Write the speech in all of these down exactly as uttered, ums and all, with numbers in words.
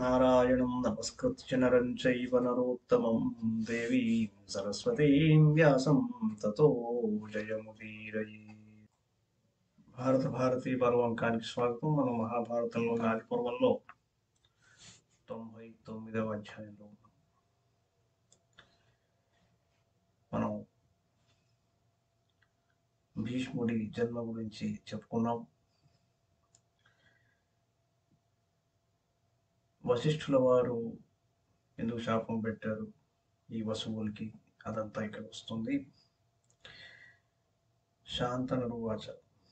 నారాయణం నమస్కృత్య నరం చైవ నరోత్తమం దేవీం సరస్వతీం వ్యాసం తతో జయముదీరయే. భారత భారతీ పర్వంకానికి స్వాగతం. మనం మహాభారతంలోని ఆది పర్వంలో తొంభై తొమ్మిదవ అధ్యాయంలో ఉన్నాం. మనం భీష్ముడి జన్మ గురించి చెప్పుకున్నాం. వశిష్ఠుల వారు ఎందుకు శాపం పెట్టారు ఈ వసువులకి, అదంతా ఇక్కడ వస్తుంది. శాంతనువాచ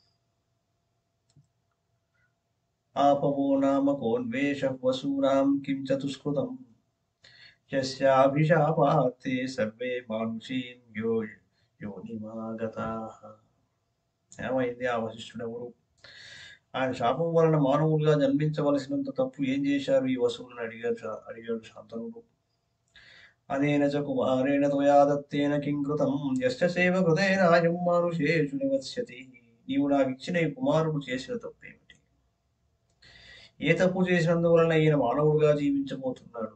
ఆపవో నామ కోన్వేష వసూనాం కిం చతుష్కృతం యస్యాభిశాపాతే సర్వే మానుషీం యో యోనిమాగతాః. ఏమైంది? ఆ వశిష్ఠుడు ఎవరు? ఆయన శాపం వలన మానవులుగా జన్మించవలసినంత తప్పు ఏం చేశారు ఈ వసువులను అడిగారు అడిగాడు శాంతనుడు. అనేన చ కుమారేణ త్వయా దత్తేన కిం కృతం యస్య సేవ కృతేన అయం మానుషేషు నివస్యతి. నీవు నాకు ఇచ్చిన ఈ కుమారుడు చేసిన తప్పేమిటి? ఏ తప్పు చేసినందువలన ఈయన మానవుడుగా జీవించబోతున్నాడు?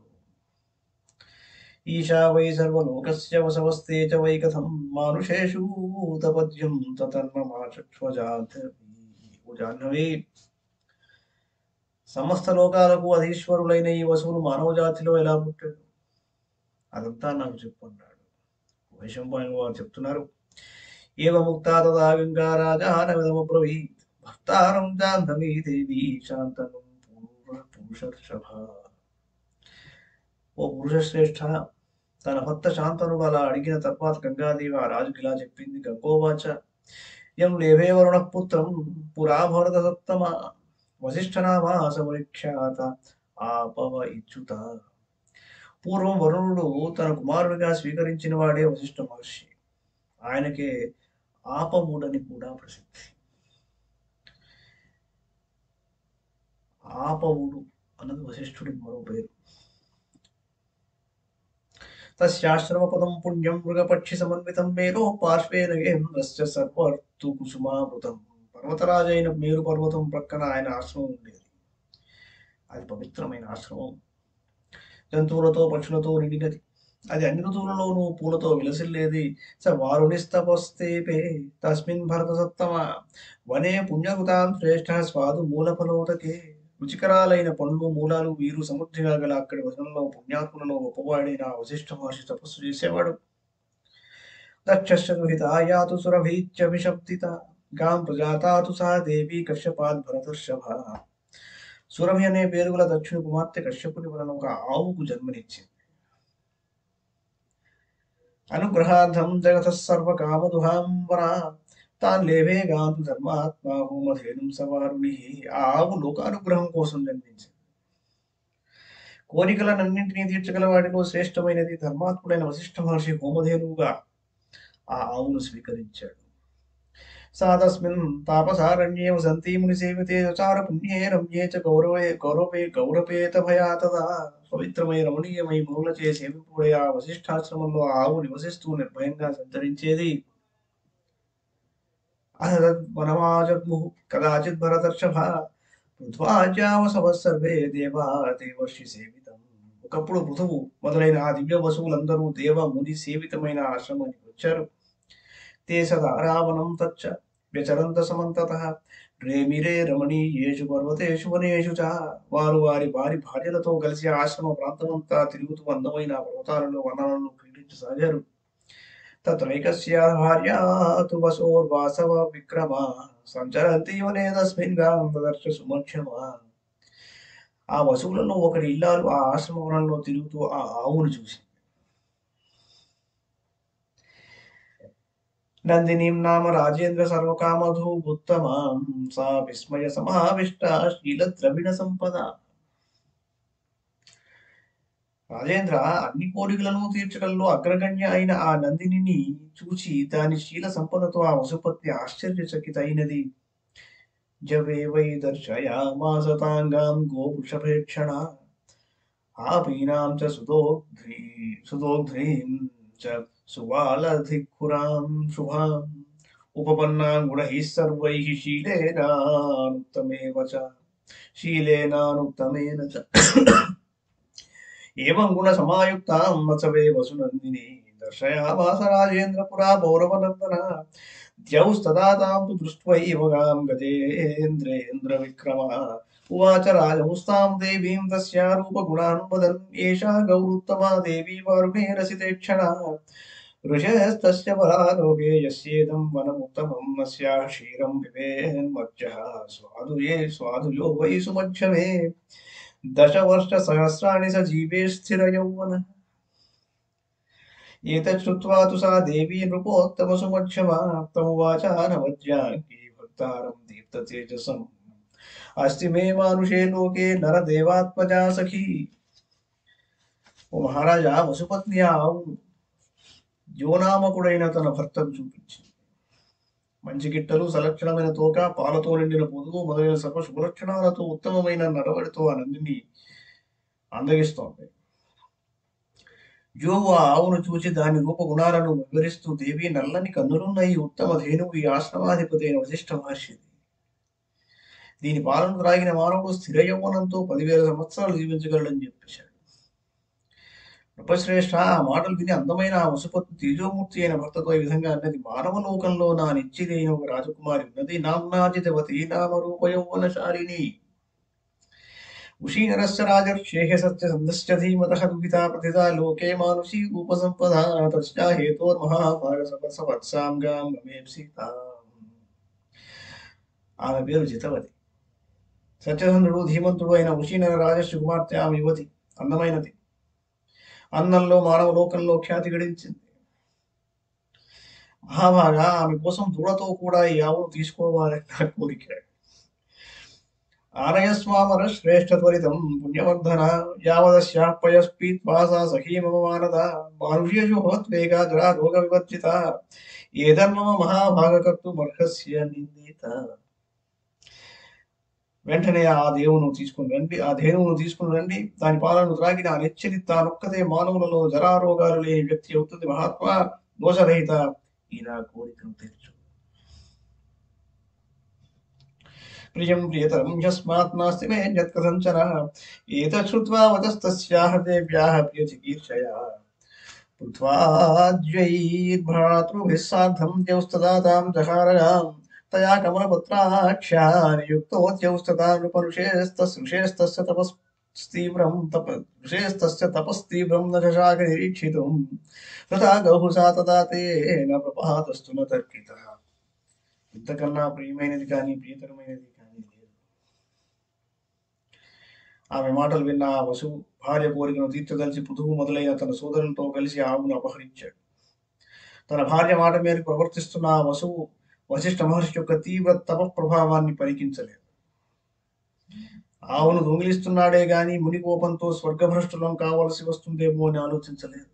ఈశా వై సర్వలోకస్య వసవస్తే చ వై కథం మానుషేషు తపద్యం తతన్మమాచక్షుజాహ్నవి. సమస్త లోకాలకు అధీశ్వరులైన ఈ వసువులు మానవ జాతిలో ఎలా పుట్టాడు? అదంతా నాకు చెప్పు అన్నాడు. వైశంపాయన వారు చెప్తున్నారు. ఏవ ముక్తా తదా గంగా రాజా నవిదమబ్రవీత్ భక్తారం జాహ్నవీ దేవి శాంతను పురుషర్షభ. ఓ పురుషశ్రేష్ఠ, తన భర్త శాంతనుడు అలా అడిగిన తర్వాత గంగాదేవి ఆ రాజుకి ఇలా చెప్పింది. గంగోవాచ యం లేభే వరుణ పుత్రం పురా భరత సత్తమ వశిష్ఠనామా సమరిఖ్యాత ఆపవ ఇచ్యుత. పూర్వం వరుణుడు తన కుమారుడిగా స్వీకరించిన వాడే వశిష్ఠ మహర్షి. ఆయనకే ఆపముడని కూడా ప్రసిద్ధి. ఆపవుడు అన్నది వశిష్ఠుడి మరో పేరు. తస్యాశ్రమపదం పుణ్యం మృగపక్షి సమన్వితం మేరో పార్శ్వేన గేంద్రస్య సర్వర్తు కుసుమావృతం. పర్వతరాజైన మేరు పర్వతం ప్రక్కన ఆయన ఆశ్రమం ఉండేది. అది పవిత్రమైన ఆశ్రమం. జంతువులతో పక్షులతో నిండినది. అది అన్ని ఋతువులలోనూ పూలతో విలసిల్లేది. స వారుణిస్తపస్తేపే తస్మిన్ భరత సత్తమ వనే పుణ్యకృతాం శ్రేష్ఠ స్వాదు మూల ఫలోదకే. రుచికరాలైన పండ్లు మూలాలు వీరు సమృద్ధిగా గల అక్కడి వచనంలో పుణ్యాత్ములలో గొప్పవాడైన వశిష్ఠ మహర్షి తపస్సు చేసేవాడు. దక్షస్య దుహితాయాతు సురభీత్యభిషప్తిత గాం ప్రజాతాతు సా దేవి కశ్యపాద్ భరతర్షభ. సురభి అనే పేరు గల దక్షిణ కుమార్తె కశ్యపుని వలన ఒక ఆవుకు జన్మనిచ్చింది. అనుగ్రహార్థం జగత సర్వకామదుహాంబర తాన్ లేవే గాంతు ధర్మాత్మా హోమధేనుం సవారుణి. ఆ ఆవు లోకానుగ్రహం కోసం జన్మించింది. కోరికలనన్నింటినీ తీర్చగల వాటిలో శ్రేష్టమైనది ధర్మాత్ముడైన వశిష్ఠ మహర్షి హోమధేనువుగా ఆ ఆవును స్వీకరించాడు. సాతస్మిన్ తాపసారణ్యే వసంతి ముని సేవితే చార పుణ్యే రమ్యే చ గౌరవే గౌరవే గౌరవేత భయాతదా. పవిత్రమై రమణీయమై మునులచే సేవింపుడే ఆ వశిష్ఠాశ్రమంలో ఆవు నివసిస్తూ నిర్భయంగా సంచరించేది. వనమాజగ్ము కదాచిత్ భరతర్షభ పృథ్వాజ్యావసవ సర్వే దేవా దేవర్షి సేవితం. ఒకప్పుడు పృథువు మొదలైన ఆ దివ్య వసువులందరూ దేవ ముని సేవితమైన ఆశ్రమానికి వచ్చారు. తే సదా రావణం తచ్చ వ్యచరంత సమంతతః రేమిరే రమణీయేషు పర్వతేషు వనేషు చ. వారు వారి వారి భార్యలతో కలిసి ఆశ్రమ ప్రాంతమంతా తిరుగుతూ అందమైన పర్వతాలలో వనాలలో క్రీడించసాగారు. తత్రైకస్య భార్యా తు వసోర్వాసవ విక్రమ సంచరంతి వనే తస్మిన్ గాం తదర్శ సుమక్షమా. ఆ వసువులలో ఒకరి ఇల్లాలు ఆ ఆశ్రమ వనంలో తిరుగుతూ ఆ ఆవును చూసి నందినీం నామ రాజేంద్ర సర్వకామధూపుత్తమాం సా విస్మయ సమావిష్ట శీలద్రవిణ సంపద. రాజేంద్ర, అన్ని కోరికలను తీర్చగలలో అగ్రగణ్య అయిన ఆ నందినిని చూచి దాని శీల సంపదతో ఆ వసుపత్ని ఆశ్చర్యచకిత అయినది. జవే వై దర్శయామాస తాంగాం గోవృషభేక్షణ ఆపీనాం చ సుదోగ్ధ్రీ సుదోగ్ధ్రీం చ సువాలధిక్కురాం శుభాం ఉపపన్నాం గుణైః సర్వైః శీలేనానుత్తమేవ చ శీలేనానుత్తమేన చ. एवं गुण समायुक्तां वसवे वसुनन्दिनी दर्शयामास राजेन्द्रपुरा पौरवनन्दनः द्यौस्तदा तां तु दृष्ट्वैव गां गजेन्द्रेन्द्र विक्रमः उवाच राजमुस्तां देवीं तस्या रूपगुणान् एषा गौरुत्तमा देवी वारुणे रसिते क्षणा ऋषयस्तस्य परालोके यस्येदं वनमुत्तमम् अस्याः क्षीरं पिबेन्मज्जः स्वादुये स्वादुयो वै सुमध्यमे दशवर्षसहस्राणि स जीवे स्थिरयौवनः एतत् श्रुत्वा तु सा देवी नृपोत्तमसुमध्यमा तमुवाचानवद्याङ्गी भक्तारं दीप्ततेजसम् अस्ति मे मानुषे लोके नरदेवात्मजा सखी ఓ మహారాజా వసుపత్ని ఆవు యోనామకుడైన తన భర్తను చూపించింది. మంచి గిట్టలు, సలక్షణమైన తోక, పాలతో నిండిన పొదుగు మొదలైన సర్వ శుభలక్షణాలతో ఉత్తమమైన నడవడితో ఆ నందిని అందగిస్తోంది. జోవు ఆ ఆవును చూచి దాని రూపగుణాలను వివరిస్తూ దేవి నల్లని కన్నులున్న ఈ ఉత్తమ ధేనువు ఈ ఆశ్రమాధిపతి అయిన వశిష్ఠ మహర్షిది. దీని పాలన త్రాగిన మానవుడు స్థిర యౌవనంతో పదివేల సంవత్సరాలు జీవించగలడని చెప్పేశాడు. నృపశ్రేష్ఠ ఆ మాటలు విని అందమైన ఆ వసుపత్ని తేజోమూర్తి అయిన భర్తతో ఈ విధంగా అన్నది, మానవ లోకంలో నా నిశ్చితి అయిన ఒక రాజకుమారి ఉన్నది. నామ్నాజితవతి నామరూప యౌవనశాలిని ఉషీనరస్య రాజర్షేహ సత్య సందశ్చ ధీమతః దుహితా ప్రథితా లోకే మానుషీ రూపసంపదా తస్యా హేతోర్మహాభాగ సవత్సాంగాం మమేప్సితాం. ఆమె పేరు జితవతి. సత్యధనుడు ధీమంతుడు అయిన ఉషీనర రాజర్షి కుమార్తె ఆమె యువతి, అందమైనది. అన్నంలో మానవ లోకంలో ఖ్యాతి గడించింది. మహాభాగా ఆమె కోసం దూడతో కూడా ఈ ఆవును తీసుకోవాలని నా కోరిక. ఆనయస్వామర శ్రేష్ఠ త్వరితం పుణ్యవర్ధన యావదశ్యాపయస్పీత్వా సా సఖీ మమ మానద మానుష్యజోహత్వేగా జరా రోగ వివర్జిత ఏదన్మమ మహాభాగకర్తుమర్హస్య నిందిత. వెంటనే ఆ దేవును తీసుకుని రండి, ఆ ధేనువును తీసుకుని రండి, దాని పాలను త్రాగి నా నెచ్చలి తానొక్కదే మానవులలో జరారోగాలు లేని వ్యక్తి అవుతుంది. మహాత్మా దోషరహిత, ఈ నా కోరికను తీర్చు. ప్రియం ప్రియతరం యస్మాత్ నాస్తి మే యత్కథంచన ఏతత్ శ్రుత్వా వచస్తస్యాః దేవ్యాః ప్రియచికీర్షయా పృథ్వాద్యైర్భ్రాతృభిः సార్ధం ద్యౌస్తదా తాం జహారయాం తయా కమలపత్రాక్ష్యా నియుక్తోద్యౌస్తదా నృపరుషేస్తస్య తపస్తీవ్రం తప ఋషేస్తస్య తపస్తీవ్రం న శశాక నిరీక్షితుం తథా గౌః సా తదా తేన ప్రపాతస్తు న తర్కితః. ఇంతకన్నా ప్రియమైనది కానీ ప్రియతరమైనది కానీ లేదు. ఆమె మాటలు విన్న ఆ వసువు భార్య కోరికను తీర్చదలిచి పృథువు మొదలైన తన సోదరులతో కలిసి ఆవును అపహరించాడు. తన భార్య మాట మేరకు ప్రవర్తిస్తున్న ఆ వసువు వశిష్ఠ మహర్షి యొక్క తీవ్ర తప ప్రభావాన్ని పరికించలేదు. ఆవును దొంగిలిస్తున్నాడే గాని ముని కోపంతో స్వర్గభ్రష్టులం కావలసి వస్తుందేమో అని ఆలోచించలేదు.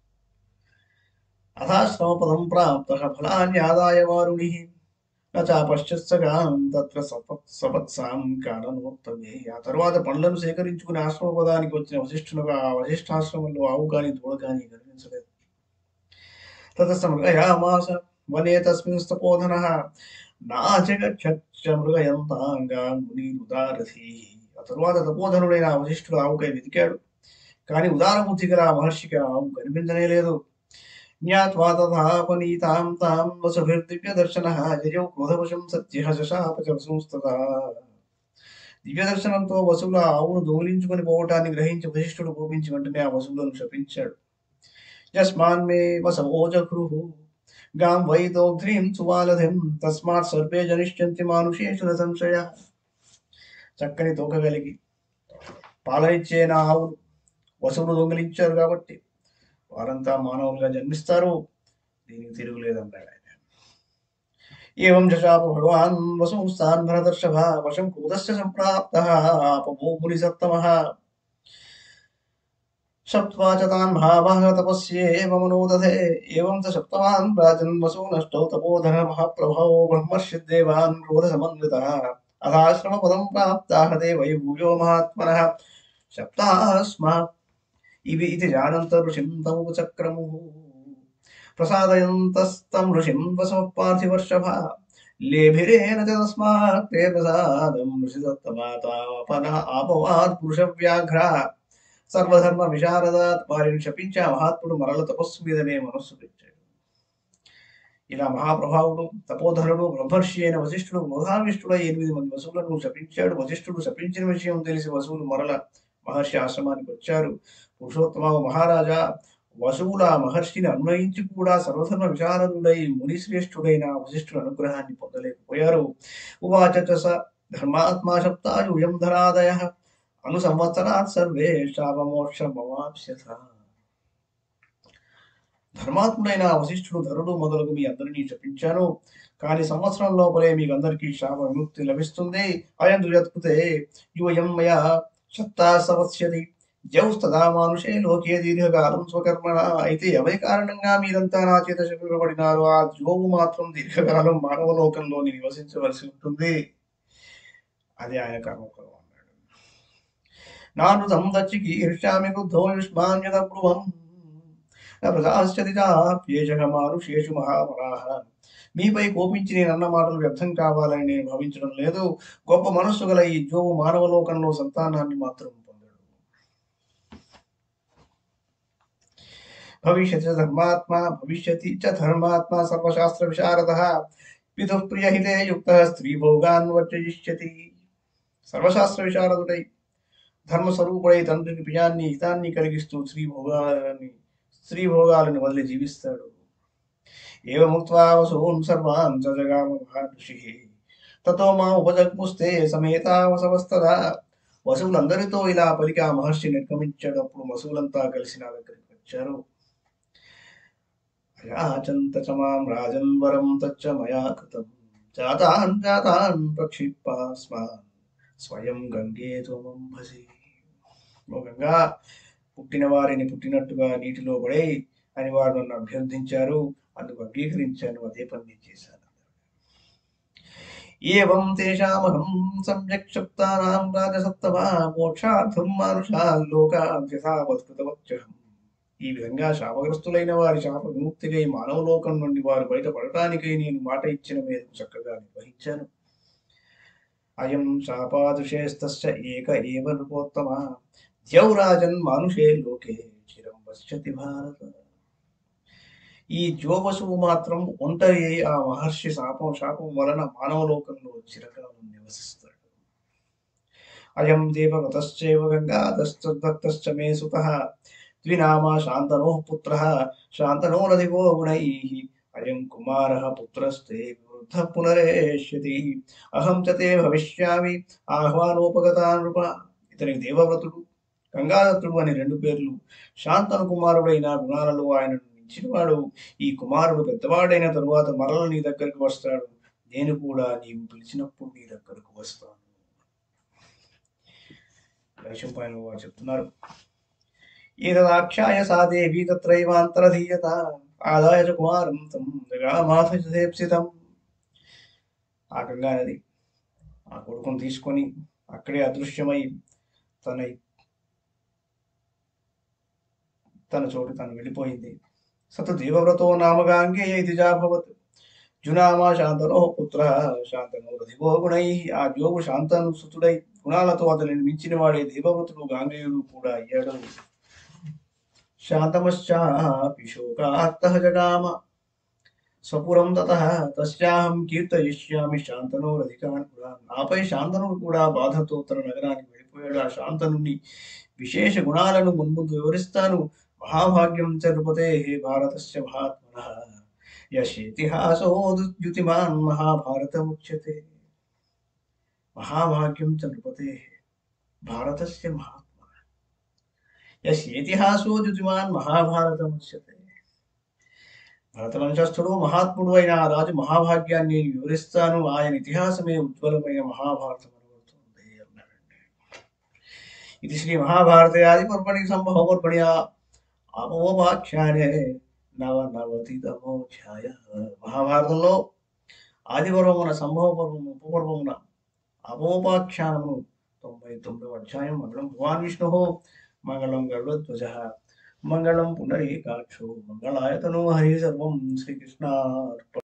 అథాశ్రమ పదం ప్రాప్తః ఫలాన్యాదాయ వారుణి చాపశ్చత్సగాం తత్ర సపత్సాం కాననోత్తమే. ఆ తర్వాత పండ్లను సేకరించుకుని ఆశ్రమ పదానికి వచ్చిన వశిష్ఠునకు ఆ వశిష్ఠాశ్రమంలో ఆవు కాని దూడ కాని కనిపించలేదు. తతస్తమృగయామాస వనే తస్మిన్ స్తపోధనః నాచగచ్చ మృగయంతాంగా మునిరుదారథీ. ఆ తరువాత తపోధనుడైన ఆ వశిష్ఠుడు ఆవుకై వెతికాడు, కానీ ఉదారబుద్ధి గల ఆ మహర్షికి ఆవు కనిపించనే లేదు. జ్ఞాత్వా తథాపనీతాం తాం వసుభిర్దివ్యదర్శనః జయౌ క్రోధవశం సత్యః శశాప చ వసుంస్తదా. దివ్యదర్శనంతో వసువుల ఆవును దొంగిలించుకొని పోవటాన్ని గ్రహించి వశిష్ఠుడు కోపించి వెంటనే ఆ వసువులను శపించాడు. యస్మాన్మే వసవో జగృహు గాం వై దోగ్ధ్రీం సువాలధిం తస్మాత్ సర్వే జనిష్యంతి మానుషేషు న సంశయః. చక్కని తోక కలిగి పాలనిచ్చే నా ఆవును వసువులు దొంగిలించారు కాబట్టి వారంతా మానవులుగా జన్మిస్తారు, దీనికి తిరుగులేదన్నాడు ఆయన. ఏవం శశాప భగవాన్ వసుంస్తాన్ భరతర్షభ వశం క్రోధస్య సంప్రాప్తః ఆపమో మునిసత్తమః సప్త్వా చ తాన్ మహాభాగ తపస్యేవ మనోదధే. ఏవం చ సప్తవాన్ రాజన్ వసూ నష్టౌ తపోధన మహాప్రభో బ్రహ్మర్షిదేవాన్ క్రోధ సమన్వితః అథాశ్రమ పదం ప్రాప్తాః దేవై భూయో మహాత్మనః సప్తాస్మా ఇవి ఇది జానంత ఋషిం తముపచక్రముః ప్రసాదయంతస్తం ఋషిం వసవః పార్థివర్షభ లేభిరేణ చ తస్మాత్ తే ప్రసాదం ఋషిదత్తమాతాపన ఆపవాత్ పురుషవ్యాఘ్ర సర్వధర్మ విశారద వారిని శపించి ఆ మహాత్ముడు మరల తపస్సు మీదనే మనస్సు పెట్టాడు. ఇలా మహాప్రభావుడు తపోధనుడు బ్రహ్మర్షి అయిన వశిష్ఠుడు బోధావిష్ఠుడై ఎనిమిది మంది వసువులను శపించాడు. వశిష్ఠుడు శపించిన విషయం తెలిసి వసువులు మరల మహర్షి ఆశ్రమానికి వచ్చారు. పురుషోత్తమ మహారాజా, వసువుల మహర్షిని అన్వయించి కూడా సర్వధర్మ విశారదుడై మునిశ్రేష్ఠుడైన వశిష్ఠుడు అనుగ్రహాన్ని పొందలేకపోయారు. ఉవాచ చ స ధర్మాత్మా సప్తాయుయం ధరాదయ అను సంవత్సరాత్ సర్వే శాపమోక్షమవాప్స్యథ. ధర్మాత్ముడైన వశిష్ఠుడు ధరుడు మొదలగు మీ అందరినీ శపించాను, కానీ సంవత్సరం లోపలే మీకందరికీ శాప విముక్తి లభిస్తుంది. అయం దుర్యత్కృతే యువయం మయా సత్తా సవస్యతి జౌస్తదా మానుషే లోకే దీర్ఘకాలం స్వకర్మణ. అయితే ఎవరి కారణంగా మీరంతా నా చేత శపింపబడినారో ఆ జోగు మాత్రం దీర్ఘకాలం మానవ లోకంలో నివసించవలసి ఉంటుంది. అది ఆయన కర్మఫలం అన్నాడు. నానృతం దచ్చికి ఈర్ష్యామి క్రుద్ధో యుష్మాన్యత బ్రువం మానుషేషు మహామరాహ. మీపై కోపించి నేను అన్న మాటలు వ్యర్థం కావాలని నేను భావించడం లేదు. గొప్ప మనస్సు గల ఈ జోగు మానవ లోకంలో సంతానాన్ని మాత్రం పొందడు. భవిష్యతి ధర్మాత్మ భవిష్యతి చ ధర్మాత్మ సర్వశాస్త్ర విశారద పితు ప్రియహితే యుక్త స్త్రీ భోగాన్ వర్జయిష్యతి. సర్వశాస్త్ర విశారదుడై ధర్మస్వరూపుడై తండ్రికి ప్రియాన్ని హితాన్ని కలిగిస్తూ స్త్రీ భోగాలని స్త్రీ భోగాలను వదిలి జీవిస్తాడు. ఏవముక్త్వా వసూన్ సర్వాన్ జగామ మహర్షి తతో మా ఉపజగ్ముస్తే సమేతా వసవస్తదా. వసువులందరితో ఇలా పలికి ఆ మహర్షి నిర్గమించాడు. అప్పుడు వసువులంతా కలిసి నా దగ్గరికి వచ్చారు. అయాచంత చ మాం రాజన్ వరం తచ్చ మయా కృతం జాతాన్ జాతాన్ ప్రక్షిప్పాస్మాన్ స్వయం గంగే త్వమంభసి. ఓ గంగా, పుట్టిన వారిని పుట్టినట్టుగా నీటిలో పడే అని వారు నన్ను అభ్యర్థించారు, అందుకు అంగీకరించాను, అదే పని చేశాను. ఏవం తేషామహం సమ్యక్ శప్తానాం రాజసత్తమా మోక్షార్థం మానుషా లోకాంత్యసావత్కృతవచ్చహం. ఈ విధంగా శాపగ్రస్తులైన వారి శాప విముక్తికై మానవ లోకం నుండి వారు బయటపడటానికై నేను మాట ఇచ్చిన మేరకు చక్కగా నిర్వహించాను. అయం శాపాదుషేస్తస్య ఏక ఏవ నృపోత్తమ ద్యౌరాజన్ మానుషే లోకే చిరం పశ్యతి భారత. ఈ జోవసువు మాత్రం ఒంటరి అయి ఆ మహర్షి శాపం శాపం వలన మానవ లోకంలో చిరకాలం నివసిస్తాడు. అయం దేవవతశ్చైవ గంగాధశ్చ మే సుతః ద్వినామా శాంతనో పుత్రః శాంతనోరధికో గుణైః అయం కుమారః పుత్రస్తే వృద్ధ పునరేష్యతి అహం చ తే భవిష్యామి ఆహ్వానోపగతా నృప. ఇతనికి దేవవ్రతుడు, గంగాధత్తుడు అని రెండు పేర్లు. శాంతను కుమారుడైన గుణాలలో ఆయనను మించినవాడు. ఈ కుమారుడు పెద్దవాడైన తరువాత మరల నీ దగ్గరకు వస్తాడు. నేను కూడా నీవు పిలిచినప్పుడు నీ దగ్గరకు వస్తాను. వైశంపాయన వారు చెప్తున్నారు. ఏతదాఖ్యాయ సా దేవి తత్రైవాంతరధీయత ఆదాయ చ కుమారం తం జగామాథసేప్సితం. ఆ గంగా నది ఆ కొడుకును తీసుకొని అక్కడే అదృశ్యమై తన తన చోటు తను వెళ్ళిపోయింది. సత దేవవ్రతో నామగాంగే ఇతిజాభవత్ జునామా శాంతనో పుత్ర శాంతనో రధివో గుణై. ఆ జోగు శాంతను సుతుడై గుణాలతో అతనిని మించిన వాడే దేవవ్రతుడు గాంగేయుడు కూడా అయ్యాడు. శాంతమశ్చాపి శోకార్తః జగామ స్వపురం తతః తస్యాహం కీర్తయిష్యామి శాంతనో రధికాన్ గుణాన్. ఆపై శాంతనుడు కూడా బాధతో తన నగరానికి వెళ్ళిపోయాడు. ఆ శాంతనుని విశేష గుణాలను మున్ముందు వివరిస్తాను. మహాభాగ్యం చ నృపతే భారతస్య మహాత్మనః యశేతిహాసో ద్యుతిమాన్ మహాభారతముచ్యతే. మహాభాగ్యం చ నృపతే భారతస్య మహాత్మనః యశేతిహాసో ద్యుతిమాన్ మహాభారతముచ్యతే. భరతవంశస్థుడు మహాత్ముడు అయిన ఆ రాజు మహాభాగ్యాన్ని నేను వివరిస్తాను. ఆయన ఇతిహాసమే ఉజ్వలమైన మహాభారతం అనబడుతుంది అన్నాడండి. ఇది శ్రీ మహాభారతే ఆది పర్వణి సంభవ పర్వణి అపోపాఖ్యానే నవ నవతితమోధ్యాయ. మహాభారతంలో ఆది పర్వమున సంభవ పర్వము ఉపపర్వమున అపోపాఖ్యానము తొంభై తొమ్మిదవ అధ్యాయం. మంగళం భగవాన్ విష్ణు మంగళం గరుడధ్వజ మంగళం పుండరీకాక్షో మంగళాయతనో హరి. సర్వం శ్రీకృష్ణ.